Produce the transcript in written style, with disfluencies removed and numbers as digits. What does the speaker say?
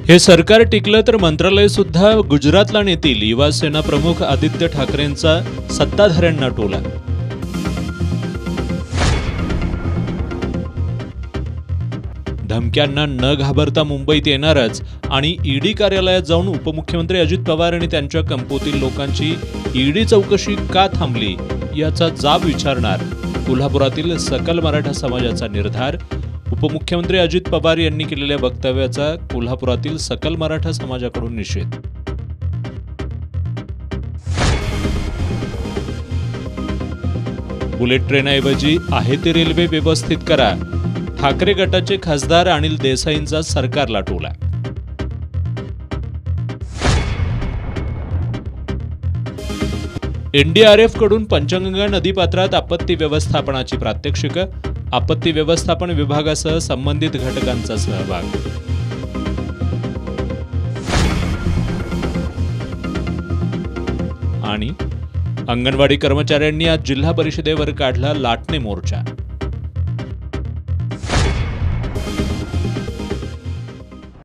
हे सरकार टिकलं तर मंत्रालय सुद्धा गुजरातला नेतील, युवा सेना प्रमुख आदित्य ठाकरेंचा सत्ताधाऱ्यांना टोला. धमक्यांना न घाबरता मुंबईत येणारच आणि ईडी कार्यालयात जाऊन उपमुख्यमंत्री अजित पवार आणि त्यांच्या कंपोतील लोकांची ईडी चौकशी का थांबली याचा जाब विचारणार कोल्हापुरातील सकल मराठा समाजाचा निर्धार. उपमुख्यमंत्री अजित पवार यांनी केलेल्या वक्तव्याचा कोल्हापुरातील सकल मराठा समाजाकडून निषेध. बुलेट ट्रेनऐवजी आहे ते रेल्वे व्यवस्थित करा, ठाकरे गटाचे खासदार अनिल देसाईंचा सरकारला टोला. एनडीआरएफ कडून पंचगंगा नदीपात्रात आपत्ती व्यवस्थापनाची प्रात्यक्षिकं, आपत्ती व्यवस्थापन विभागासह संबंधित घटकांचा सहभाग. आणि अंगणवाडी कर्मचाऱ्यांनी आज जिल्हा परिषदेवर काढला लाटणे मोर्चा.